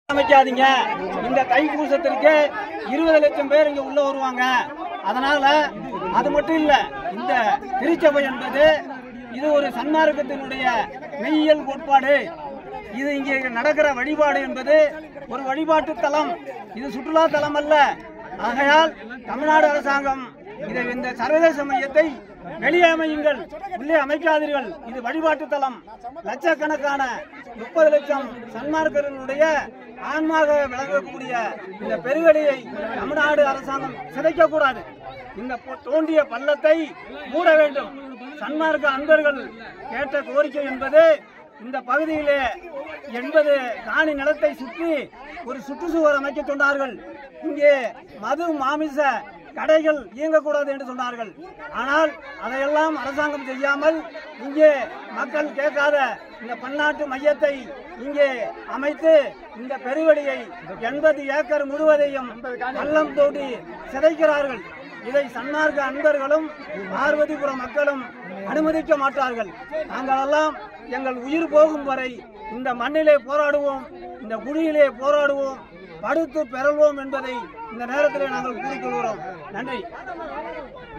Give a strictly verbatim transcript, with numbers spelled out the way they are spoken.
அமைக்காதீங்க. இந்த தைப்பூசத்திற்கு இருபது லட்சம் பேர் இங்க உள்ள வருவாங்க. அதனால அது மட்டும் இல்ல, இந்த திருச்சபை என்பது இது ஒரு சன்மார்க்கத்தினுடைய மெய்யியல் கோட்பாடு. இது இங்கே நடக்கிற வழிபாடு என்பது ஒரு வழிபாட்டு தலம், இது சுற்றுலா தலம் அல்ல. ஆகையால் தமிழ்நாடு அரசாங்கம் இதை இந்த சர்வதேச மையத்தை வெளியே அமையுங்கள், உள்ளே அமைக்காதீர்கள். இது வழிபாட்டு தலம். லட்சக்கணக்கான முப்பது லட்சம் சன்மார்க்கர்களுடைய ஆன்மாக விளங்கக்கூடிய இந்த பெருவெளியை தமிழ்நாடு அரசாங்கம் சிதைக்கக்கூடாது. இந்த தோண்டிய பள்ளத்தை மூட வேண்டும். சன்மார்க்க அன்பர்கள் கேட்ட கோரிக்கை என்பது இந்த பகுதியிலே எண்பது காணி நிலத்தை சுற்றி ஒரு சுற்றுச்சுவர் அமைக்க சொன்னார்கள். இங்கே மது மாமிச கடைகள் இயங்கக்கூடாது என்று சொன்னார்கள். ஆனால் அதையெல்லாம் அரசாங்கம் செய்யாமல் இங்கே மக்கள் கேட்காத இந்த பன்னாட்டு மையத்தை இங்கே அமைத்து இந்த பெருவெளியை எண்பது ஏக்கர் முழுவதையும் பள்ளம் தோண்டி சிதைக்கிறார்கள். இதை சன்மார்க்க அன்பர்களும் பார்வதிபுரம் மக்களும் அனுமதிக்க மாட்டார்கள். நாங்களெல்லாம் எங்கள் உயிர் போகும் வரை இந்த மண்ணிலே போராடுவோம், இந்த குழியிலே போராடுவோம், படுத்து பெறல்வோம் என்பதை இந்த நேரத்தில் நாங்கள் கூறிக்கொள்கிறோம். நன்றி.